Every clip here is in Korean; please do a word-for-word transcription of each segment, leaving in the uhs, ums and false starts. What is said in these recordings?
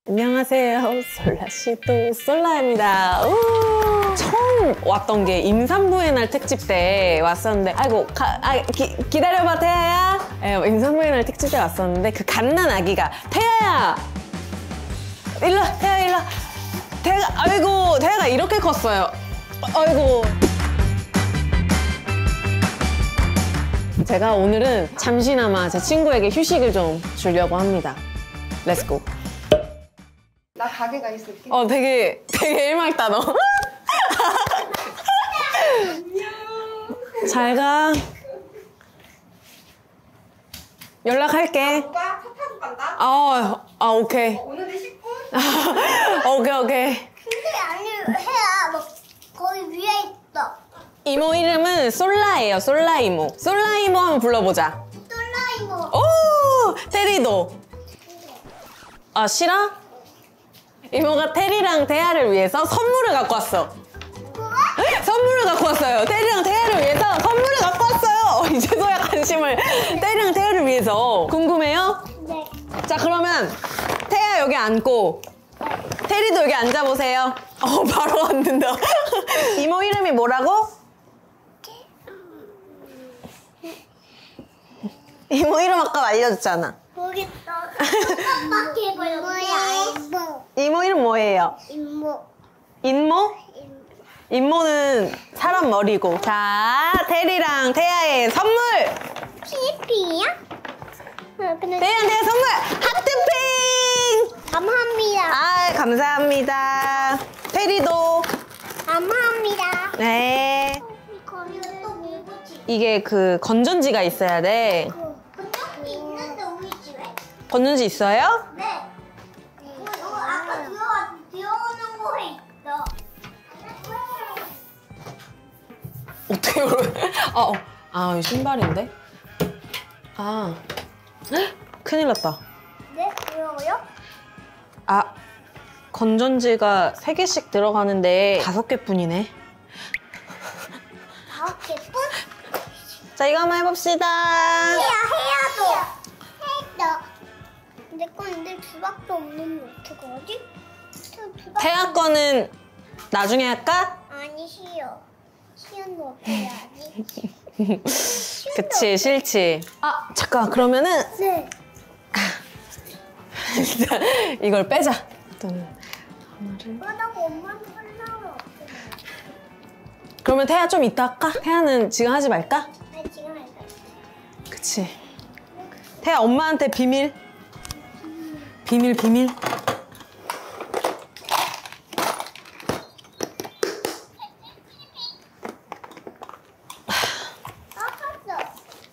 안녕하세요. 솔라씨도 솔라입니다. 우! 처음 왔던 게 임산부의 날 특집 때 왔었는데 아이고 가, 아, 기, 기다려봐 태아야. 네, 임산부의 날 특집 때 왔었는데 그 갓난 아기가 태아야 일로 와 태아 일로 와 태아가 아이고 태아가 이렇게 컸어요. 아이고 제가 오늘은 잠시나마 제 친구에게 휴식을 좀 주려고 합니다. 렛츠고. 나 가게가 있을게. 어, 되게, 되게 일막다, 너. 잘 가. 연락할게. 누가 차 타고 간다? 아, 아, 오케이. 어, 오는데 십 분? 오케이, 오케이. 근데 아니 해야 뭐 거기 위에 있어. 이모 이름은 솔라예요, 솔라 이모. 솔라 이모 한번 불러보자. 솔라이모. 오! 테리도. 아, 싫어? 이모가 테리랑 태아를 위해서 선물을 갖고 왔어. 뭐야? 선물을 갖고 왔어요. 테리랑 태아를 위해서 선물을 갖고 왔어요. 이제서야 관심을. 테리랑 태아를 위해서. 궁금해요? 네. 자, 그러면 태아 여기 앉고 테리도 여기 앉아보세요. 어, 바로 앉는다. 이모 이름이 뭐라고? 이모 이름 아까 알려줬잖아. 모르겠어. 깜빡이 해봐요. 뭐야? 임모. 이모 이름 뭐예요? 임모. 인모? 인모는 사람 머리고. 자, 테리랑 태아의 선물! 피피야? 어, 근데 태양 태양 선물! 하트핑! 감사합니다. 아, 감사합니다. 테리도. 감사합니다. 네. 거기 또 뭐지? 이게 그 건전지가 있어야 돼. 건전지 있는데 우리 집에? 건전지 있어요? 네. 어, 아까 들어와 들어오는 거에 있어. 어떻게 그래? 아, 어. 아, 이거 신발인데? 아. 헉, 큰일 났다. 네? 왜요? 아, 건전지가 세 개씩 들어가는데 다섯 개뿐이네. 다섯 개뿐? 자, 이거 한번 해봅시다. 해야 해야도. 해도. 내 건 내 주박도 없는데 어떡하지? 저 주박 태아 거는 나중에 할까? 아니 싫어. 시연도 어떻게 하지? 그치, 싫지. 아, 잠깐, 그러면은 네. 일단 이걸 빼자. 일단은 하나를. 그러다가 엄마는 혼나면 어떡해? 그러면 태아 좀 이따 할까? 태아는 지금 하지 말까? 아니 지금 할까? 그치. 태아 엄마한테 비밀. 비밀, 비밀. 아팠어.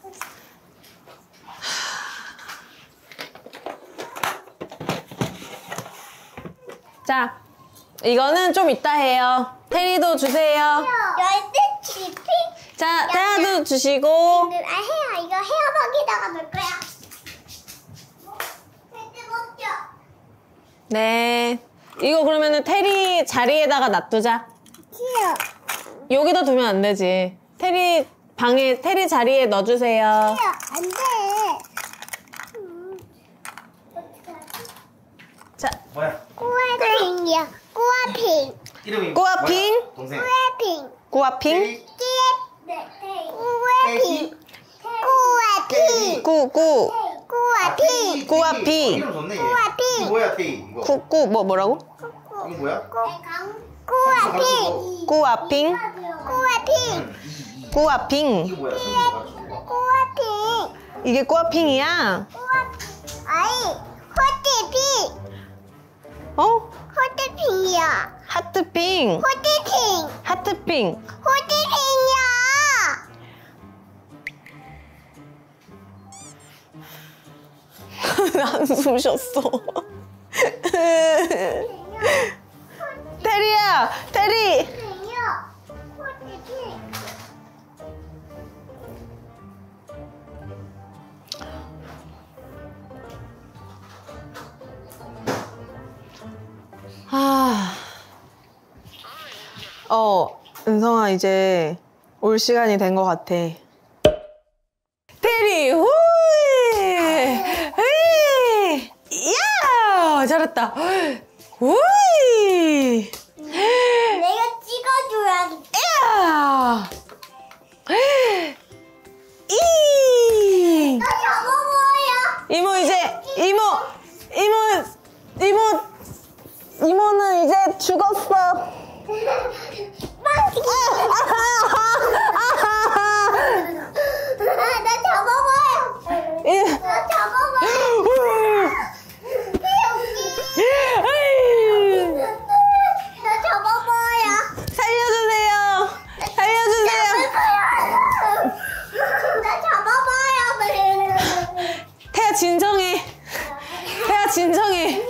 자, 이거는 좀 이따 해요. 테리도 주세요. 열쇠 치피? 자, 태아도 주시고. 아 해야 이거 헤어박에다가 넣을 거야. 절대 못 줘. 네. 이거 그러면은 테리 자리에다가 놔두자. 싫어. 여기다 두면 안 되지. 테리 방에, 테리 자리에 넣어주세요. 싫어. 안 돼. 음. 어떡하지? 자, 뭐야? 꼬아핑이야. 꼬아핑. 이름이 꼬아핑? 뭐야? 동생. 꼬아핑. 꾸아핑? 테리? 네. 꼬아핑. 꼬아핑. 꾸, 꾸. 꼬아핑. 꼬아핑. 이름 좋네. 얘. 꼬아핑. 이거 뭐야, 테이? 이거. 꾸, 꾸, 뭐, 뭐라고? 이거 뭐야? 꼬아핑. 꾸아핑? 꼬아핑. 응, 이, 이. 꾸아핑. 이거 뭐야? 이거 뭐야? 꼬아핑. 이게 꾸아핑이야? 아이, 호티핑. 어? 호티핑이야. 하트핑. 호티핑. 하트핑. 호티핑이야. 한숨 쉬었어. 테리야! 테리! 호티핑이야. 호티핑. 아. 어, 은성아, 이제 올 시간이 된 것 같아. 테리, 후! 후! 이야! 잘했다. 왔다. 우이. 내가 찍어줘야겠다. 이야. 이. 나 잡아봐요. 이모 이제 이모 이모 이모 이모는 이제 죽었어. 아, 나 잡아봐요. 예. 나 잡아봐요. 나 잡아봐요. 살려주세요. 살려주세요. 나 잡아봐요. 태야 진정해. 태야 진정해.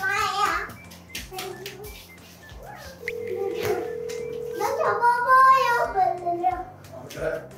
나 잡아봐요. 그래?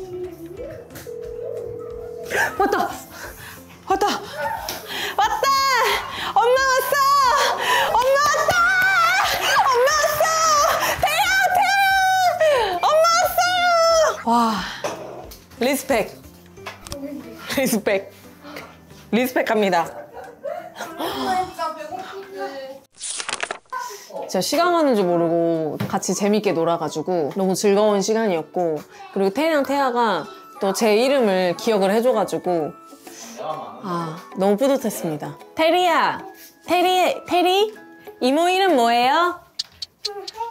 왔다. 왔다. 왔다. 엄마 왔어. 엄마 왔다. 엄마 왔어. 태야 태야. 엄마 왔어요. 와. 리스펙. 리스펙. 리스펙합니다. 진짜 배고프지. 제가 시간 가는 줄 모르고 같이 재밌게 놀아가지고 너무 즐거운 시간이었고, 그리고 태리랑 태아가 또 제 이름을 기억을 해줘가지고 아 너무 뿌듯했습니다. 태리야, 태리, 태리? 이모 이름 뭐예요? 혜리.